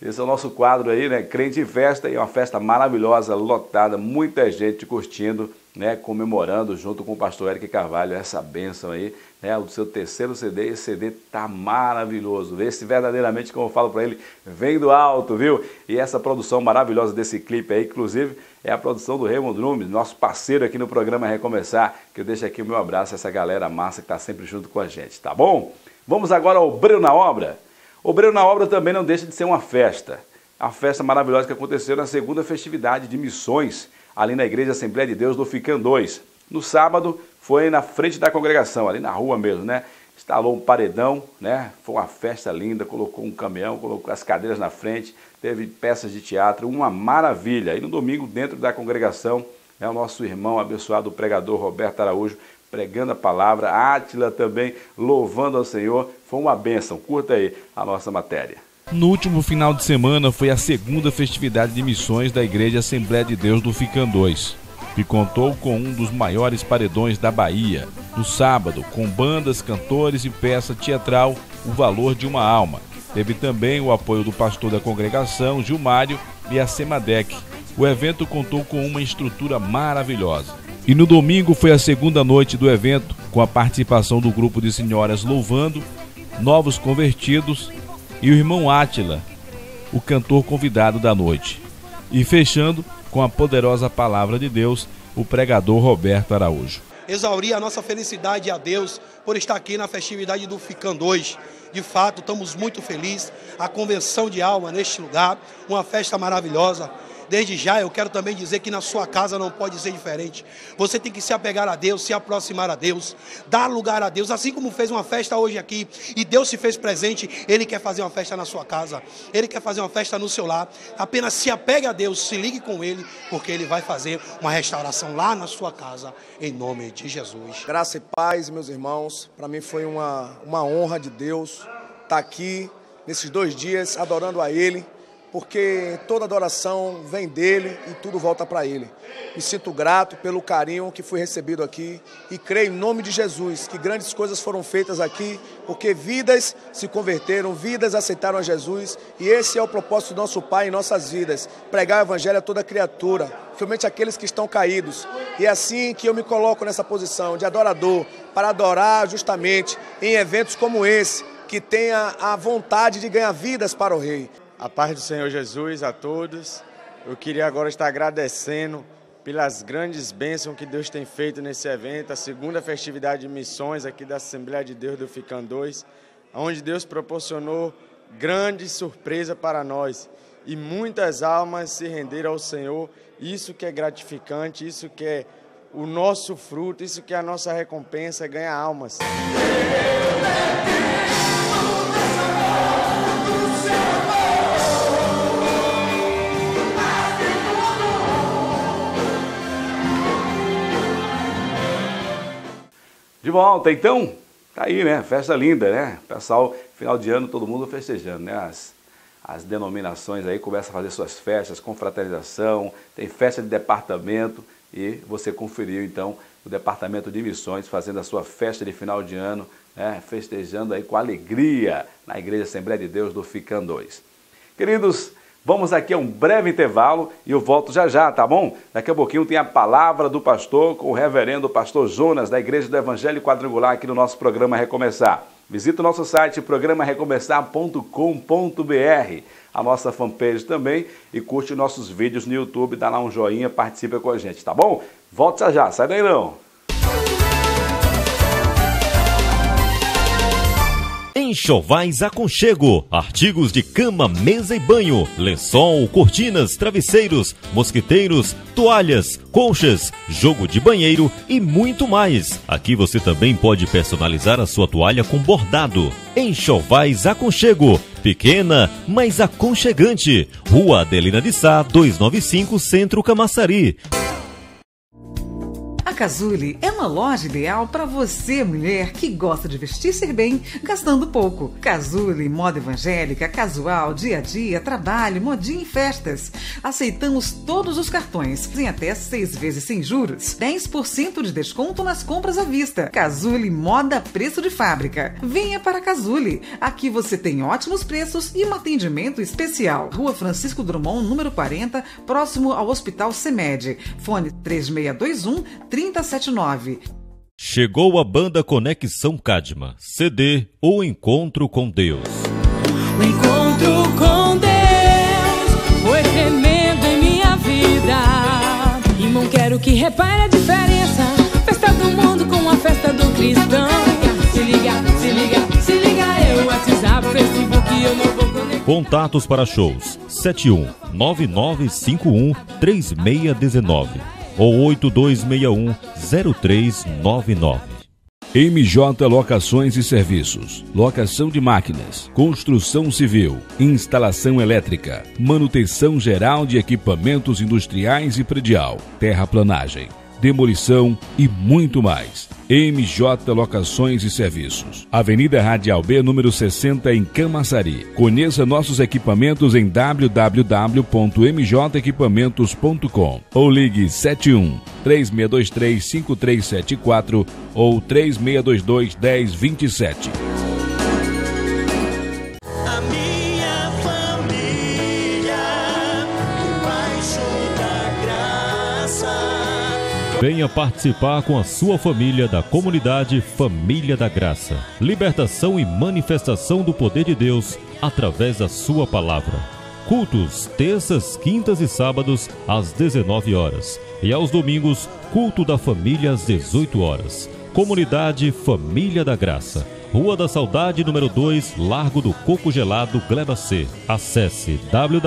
Esse é o nosso quadro aí, né? Crente em Festa, e uma festa maravilhosa, lotada, muita gente curtindo, né? Comemorando junto com o pastor Eric Carvalho essa bênção aí, né? O seu terceiro CD, esse CD tá maravilhoso. Esse verdadeiramente, como eu falo para ele, vem do alto, viu? E essa produção maravilhosa desse clipe aí, inclusive, é a produção do Raymond Drumes, nosso parceiro aqui no programa Recomeçar, que eu deixo aqui o meu abraço a essa galera massa que tá sempre junto com a gente, tá bom? Vamos agora ao Obreiro na Obra. Obreiro na Obra também não deixa de ser uma festa. A festa maravilhosa que aconteceu na segunda festividade de missões, ali na Igreja Assembleia de Deus do Ficam 2. No sábado, foi na frente da congregação, ali na rua mesmo, né? Instalou um paredão, né? Foi uma festa linda, colocou um caminhão, colocou as cadeiras na frente, teve peças de teatro, uma maravilha. E no domingo, dentro da congregação, é o nosso irmão abençoado, o pregador Roberto Araújo, pregando a palavra, Átila também louvando ao Senhor. Foi uma bênção. Curta aí a nossa matéria. No último final de semana foi a segunda festividade de missões da Igreja Assembleia de Deus do Ficam 2, que contou com um dos maiores paredões da Bahia. No sábado, com bandas, cantores e peça teatral, O Valor de uma Alma. Teve também o apoio do pastor da congregação, Gilmário, e a Semadec. O evento contou com uma estrutura maravilhosa. E no domingo foi a segunda noite do evento, com a participação do grupo de senhoras louvando, novos convertidos e o irmão Átila, o cantor convidado da noite. E fechando com a poderosa palavra de Deus, o pregador Roberto Araújo. Exaurir a nossa felicidade a Deus por estar aqui na festividade do Ficam 2. De fato, estamos muito felizes. A convenção de alma neste lugar, uma festa maravilhosa. Desde já eu quero também dizer que na sua casa não pode ser diferente. Você tem que se apegar a Deus, se aproximar a Deus, dar lugar a Deus. Assim como fez uma festa hoje aqui e Deus se fez presente, Ele quer fazer uma festa na sua casa. Ele quer fazer uma festa no seu lar. Apenas se apegue a Deus, se ligue com Ele, porque Ele vai fazer uma restauração lá na sua casa, em nome de Jesus. Graça e paz, meus irmãos. Para mim foi uma honra de Deus estar aqui nesses 2 dias adorando a Ele, porque toda adoração vem dele e tudo volta para ele. Me sinto grato pelo carinho que fui recebido aqui e creio em nome de Jesus que grandes coisas foram feitas aqui, porque vidas se converteram, vidas aceitaram a Jesus, e esse é o propósito do nosso Pai em nossas vidas, pregar o Evangelho a toda criatura, principalmente aqueles que estão caídos. E é assim que eu me coloco nessa posição de adorador, para adorar justamente em eventos como esse, que tenha a vontade de ganhar vidas para o Rei. A paz do Senhor Jesus a todos. Eu queria agora estar agradecendo pelas grandes bênçãos que Deus tem feito nesse evento, a segunda festividade de missões aqui da Assembleia de Deus do Ficam 2, onde Deus proporcionou grande surpresa para nós e muitas almas se renderam ao Senhor. Isso que é gratificante, isso que é o nosso fruto, isso que é a nossa recompensa, ganhar almas. De volta, então, tá aí, né? Festa linda, né? Pessoal, final de ano, todo mundo festejando, né? As denominações aí começam a fazer suas festas, confraternização, tem festa de departamento, e você conferiu, então, o departamento de missões fazendo a sua festa de final de ano, né? Festejando aí com alegria na Igreja Assembleia de Deus do Ficam 2. Queridos, vamos aqui a um breve intervalo e eu volto já já, tá bom? Daqui a pouquinho tem a palavra do pastor com o reverendo pastor Jonas, da Igreja do Evangelho Quadrangular, aqui no nosso programa Recomeçar. Visita o nosso site, programarecomeçar.com.br, a nossa fanpage também, e curte nossos vídeos no YouTube, dá lá um joinha, participa com a gente, tá bom? Volto já já, sai daí não! Enxovais Aconchego, artigos de cama, mesa e banho, lençol, cortinas, travesseiros, mosquiteiros, toalhas, colchas, jogo de banheiro e muito mais. Aqui você também pode personalizar a sua toalha com bordado. Enxovais Aconchego, pequena, mas aconchegante. Rua Adelina de Sá, 295, Centro Camaçari. Cazuli é uma loja ideal para você, mulher, que gosta de vestir-se bem, gastando pouco. Cazuli, moda evangélica, casual, dia a dia, trabalho, modinha e festas. Aceitamos todos os cartões, em até 6 vezes sem juros. 10% de desconto nas compras à vista. Cazuli, moda a preço de fábrica. Venha para Cazuli. Aqui você tem ótimos preços e um atendimento especial. Rua Francisco Drummond, número 40, próximo ao Hospital CEMED. Fone 3621-3079. Chegou a banda Conexão Cadma, CD O Encontro com Deus. O encontro com Deus foi tremendo em minha vida. Irmão, quero que repare a diferença. Festa do mundo com a festa do cristão. Se liga, se liga, se liga. Eu, WhatsApp, Facebook, eu não vou conectar. Contatos para shows 71-9951-3619 ou 8261-0399. MJ Locações e Serviços, locação de máquinas, construção civil, instalação elétrica, manutenção geral de equipamentos industriais e predial, terraplanagem, demolição e muito mais. MJ Locações e Serviços, Avenida Radial B, número 60, em Camaçari. Conheça nossos equipamentos em www.mjequipamentos.com ou ligue 71-3623-5374 ou 3622-1027. Venha participar com a sua família da comunidade Família da Graça. Libertação e manifestação do poder de Deus através da sua palavra. Cultos, terças, quintas e sábados às 19 horas. E aos domingos, culto da família às 18 horas. Comunidade Família da Graça. Rua da Saudade, número 2, Largo do Coco Gelado, Gleba C. Acesse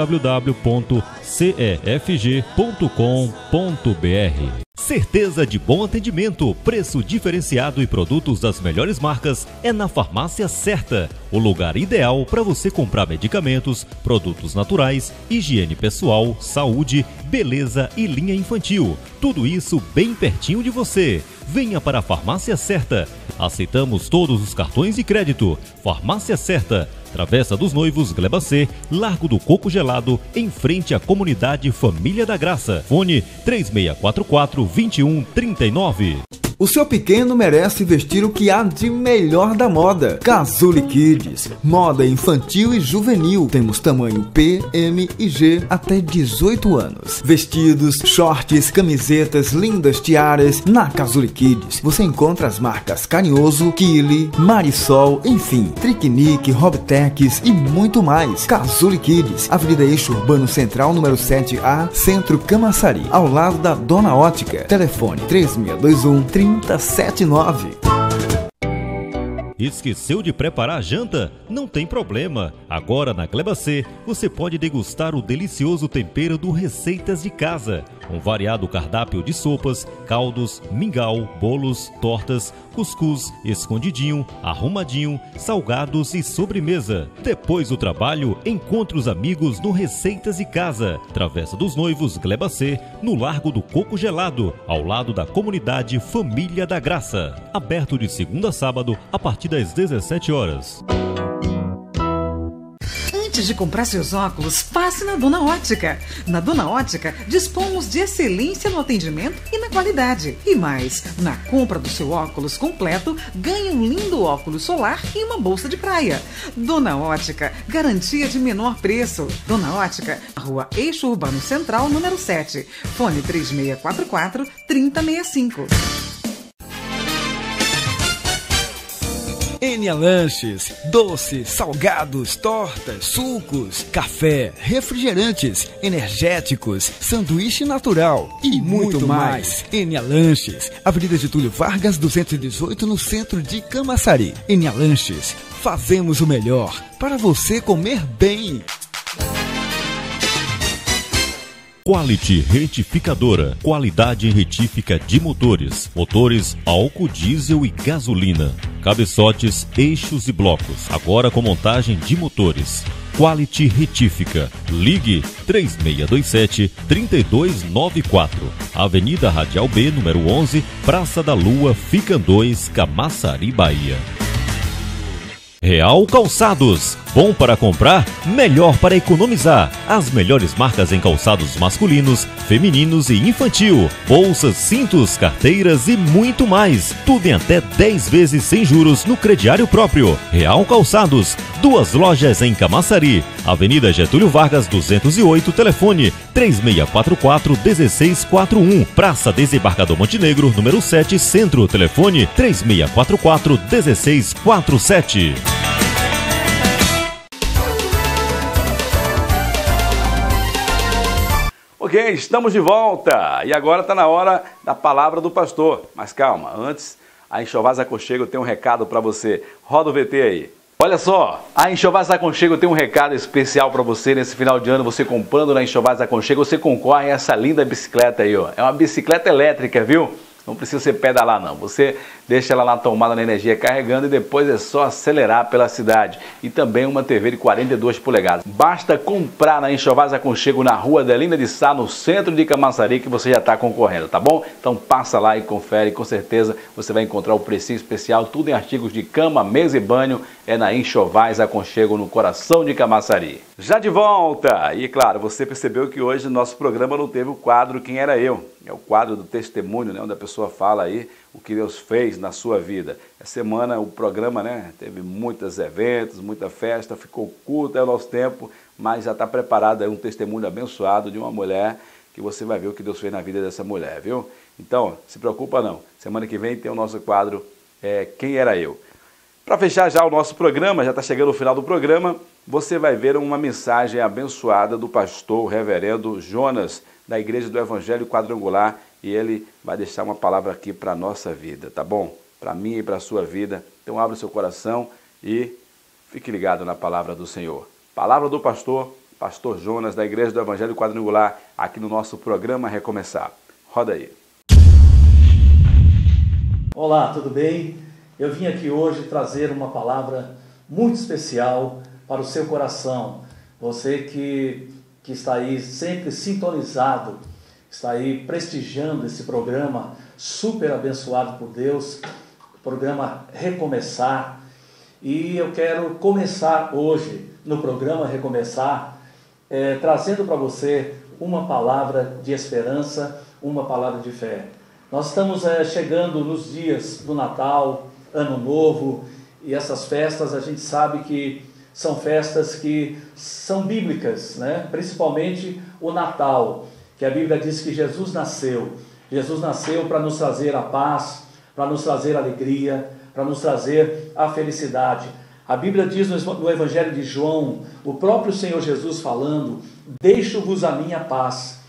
www.cefg.com.br. Certeza de bom atendimento, preço diferenciado e produtos das melhores marcas é na Farmácia Certa, o lugar ideal para você comprar medicamentos, produtos naturais, higiene pessoal, saúde, beleza e linha infantil. Tudo isso bem pertinho de você. Venha para a Farmácia Certa. Aceitamos todos os cartões de crédito. Farmácia Certa, Travessa dos Noivos, Gleba C, Largo do Coco Gelado, em frente à comunidade Família da Graça. Fone 3644-2139. O seu pequeno merece vestir o que há de melhor da moda. Cazuli Kids, moda infantil e juvenil. Temos tamanho P, M e G até 18 anos. Vestidos, shorts, camisetas, lindas tiaras. Na Cazuli Kids você encontra as marcas Carinhoso, Kili, Marisol, enfim, Triquinique, Robtex e muito mais. Cazuli Kids, Avenida Eixo Urbano Central, número 7A, Centro Camaçari, ao lado da Dona Ótica. Telefone 3621-3079. Esqueceu de preparar a janta? Não tem problema. Agora na Gleba C você pode degustar o delicioso tempero do Receitas de Casa. Um variado cardápio de sopas, caldos, mingau, bolos, tortas, cuscuz, escondidinho, arrumadinho, salgados e sobremesa. Depois do trabalho, encontre os amigos no Receitas de Casa, Travessa dos Noivos, Gleba C, no Largo do Coco Gelado, ao lado da comunidade Família da Graça. Aberto de segunda a sábado, a partir das 17 horas. Antes de comprar seus óculos, passe na Dona Ótica. Na Dona Ótica, dispomos de excelência no atendimento e na qualidade. E mais, na compra do seu óculos completo, ganhe um lindo óculos solar e uma bolsa de praia. Dona Ótica, garantia de menor preço. Dona Ótica, Rua Eixo Urbano Central, número 7. Fone 3644-3065. Enia Lanches, doces, salgados, tortas, sucos, café, refrigerantes, energéticos, sanduíche natural e muito mais. Enia Lanches, Avenida Getúlio Vargas 218, no centro de Camaçari. Enia Lanches, fazemos o melhor para você comer bem. Quality Retificadora. Qualidade em retífica de motores. Motores álcool, diesel e gasolina. Cabeçotes, eixos e blocos. Agora com montagem de motores. Quality Retífica. Ligue 3627-3294. Avenida Radial B, número 11, Praça da Lua, Ficandões, Camaçari, Bahia. Real Calçados. Bom para comprar, melhor para economizar. As melhores marcas em calçados masculinos, femininos e infantil. Bolsas, cintos, carteiras e muito mais. Tudo em até 10 vezes sem juros no crediário próprio. Real Calçados. 2 lojas em Camaçari. Avenida Getúlio Vargas, 208, telefone 3644-1641. Praça Desembargador Montenegro, número 7, Centro, telefone 3644-1647. Ok, estamos de volta e agora está na hora da palavra do pastor. Mas calma, antes, a Enxovais Aconchego tem um recado para você. Roda o VT aí. Olha só, a Enxovais Aconchego tem um recado especial para você nesse final de ano. Você comprando na Enxovais Aconchego, você concorre a essa linda bicicleta aí, ó. É uma bicicleta elétrica, viu? Não precisa você pedalar não, você deixa ela na tomada na energia carregando e depois é só acelerar pela cidade. E também uma TV de 42 polegadas. Basta comprar na Enxovais Aconchego na rua Adelina de Sá, no centro de Camaçari, que você já está concorrendo, tá bom? Então passa lá e confere, com certeza você vai encontrar o precinho especial, tudo em artigos de cama, mesa e banho, é na Enxovais Aconchego, no coração de Camaçari. Já de volta! E claro, você percebeu que hoje no nosso programa não teve o quadro Quem Era Eu? É o quadro do testemunho, né, onde a pessoa fala aí o que Deus fez na sua vida. Essa semana o programa, né, teve muitos eventos, muita festa, ficou curto, é o nosso tempo, mas já está preparado aí um testemunho abençoado de uma mulher que você vai ver o que Deus fez na vida dessa mulher, viu? Então, se preocupa não, semana que vem tem o nosso quadro Quem Era Eu? Para fechar já o nosso programa, já está chegando o final do programa, você vai ver uma mensagem abençoada do pastor, o reverendo Jonas, da Igreja do Evangelho Quadrangular, e ele vai deixar uma palavra aqui para a nossa vida, tá bom? Para mim e para a sua vida. Então abra o seu coração e fique ligado na palavra do Senhor. Palavra do pastor, pastor Jonas, da Igreja do Evangelho Quadrangular, aqui no nosso programa Recomeçar. Roda aí. Olá, tudo bem? Eu vim aqui hoje trazer uma palavra muito especial para o seu coração. Você que está aí sempre sintonizado, está aí prestigiando esse programa super abençoado por Deus, programa Recomeçar. E eu quero começar hoje, no programa Recomeçar, trazendo para você uma palavra de esperança, uma palavra de fé. Nós estamos chegando nos dias do Natal, Ano Novo, e essas festas a gente sabe que são festas que são bíblicas, né? Principalmente o Natal, que a Bíblia diz que Jesus nasceu. Jesus nasceu para nos trazer a paz, para nos trazer a alegria, para nos trazer a felicidade. A Bíblia diz no Evangelho de João, o próprio Senhor Jesus falando: deixo-vos a minha paz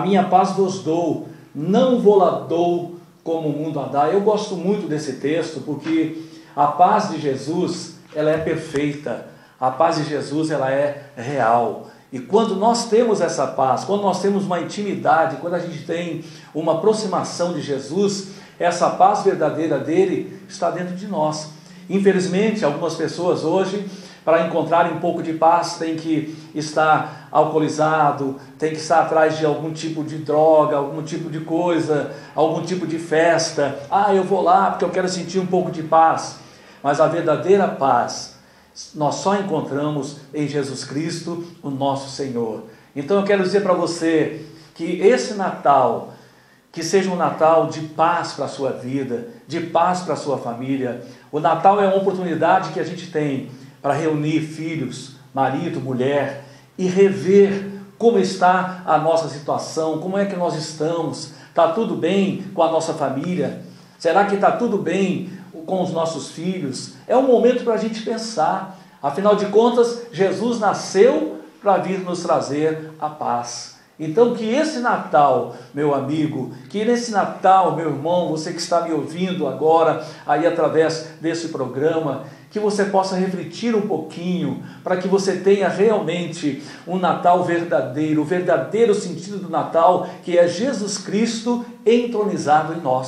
vos dou, não vou lá dou como o mundo a dá. Eu gosto muito desse texto porque a paz de Jesus, ela é perfeita. A paz de Jesus, ela é real. E quando nós temos essa paz, quando nós temos uma intimidade, quando a gente tem uma aproximação de Jesus, essa paz verdadeira dele está dentro de nós. Infelizmente, algumas pessoas hoje, para encontrarem um pouco de paz, tem que estar alcoolizado, tem que estar atrás de algum tipo de droga, algum tipo de coisa, algum tipo de festa. Eu vou lá porque eu quero sentir um pouco de paz. Mas a verdadeira paz nós só encontramos em Jesus Cristo, o nosso Senhor. Então eu quero dizer para você que esse Natal, que seja um Natal de paz para a sua vida, de paz para a sua família. O Natal é uma oportunidade que a gente tem para reunir filhos, marido, mulher, e rever como está a nossa situação, como é que nós estamos, está tudo bem com a nossa família? Será que está tudo bem com os nossos filhos? É um momento para a gente pensar. Afinal de contas, Jesus nasceu para vir nos trazer a paz. Então que esse Natal, meu amigo, que nesse Natal, meu irmão, você que está me ouvindo agora, aí através desse programa, que você possa refletir um pouquinho, para que você tenha realmente um Natal verdadeiro, o verdadeiro sentido do Natal, que é Jesus Cristo entronizado em nós.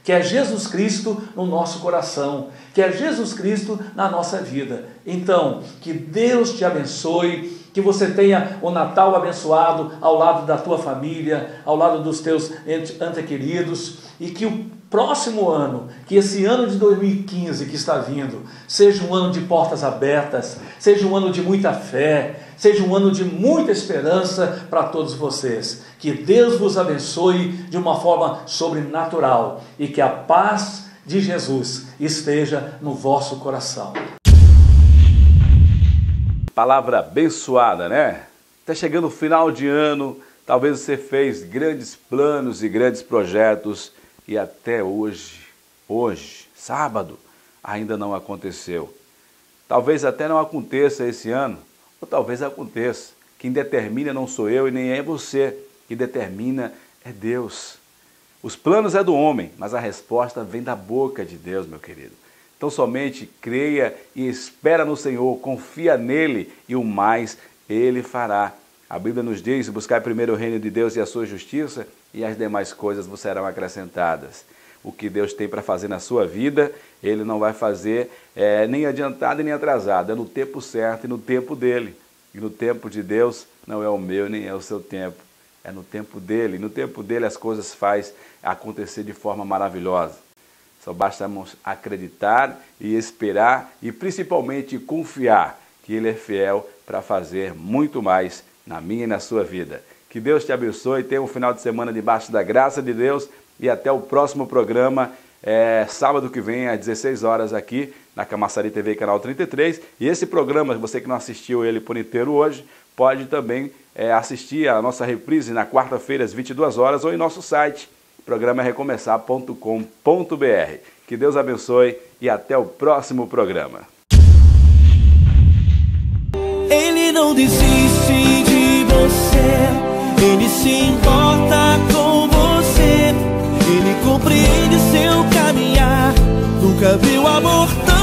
que é Jesus Cristo no nosso coração, que é Jesus Cristo na nossa vida. Então, que Deus te abençoe, que você tenha o Natal abençoado ao lado da tua família, ao lado dos teus entes queridos, e que o próximo ano, que esse ano de 2015 que está vindo, seja um ano de portas abertas, seja um ano de muita fé, seja um ano de muita esperança para todos vocês. Que Deus vos abençoe de uma forma sobrenatural e que a paz de Jesus esteja no vosso coração. Palavra abençoada, né? Está chegando o final de ano, talvez você fez grandes planos e grandes projetos e até hoje, sábado, ainda não aconteceu. Talvez até não aconteça esse ano, ou talvez aconteça. Quem determina não sou eu e nem é você, quem determina é Deus. Os planos é do homem, mas a resposta vem da boca de Deus, meu querido. Então somente creia e espera no Senhor, confia nele e o mais ele fará. A Bíblia nos diz: buscar primeiro o reino de Deus e a sua justiça, e as demais coisas vos serão acrescentadas. O que Deus tem para fazer na sua vida, Ele não vai fazer nem adiantado e nem atrasado. É no tempo certo e no tempo dEle. E no tempo de Deus não é o meu nem é o seu tempo. É no tempo dEle. E no tempo dEle as coisas faz acontecer de forma maravilhosa. Só basta acreditar e esperar e principalmente confiar que Ele é fiel para fazer muito mais na minha e na sua vida. Que Deus te abençoe, tenha um final de semana debaixo da graça de Deus e até o próximo programa, sábado que vem, às 16 horas aqui na Camaçari TV, canal 33. E esse programa, você que não assistiu ele por inteiro hoje, pode também assistir a nossa reprise na quarta-feira, às 22 horas, ou em nosso site, programarecomeçar.com.br. Que Deus abençoe e até o próximo programa. Ele não desiste de você. Ele se importa com você. Ele compreende seu caminhar. Nunca viu amor tão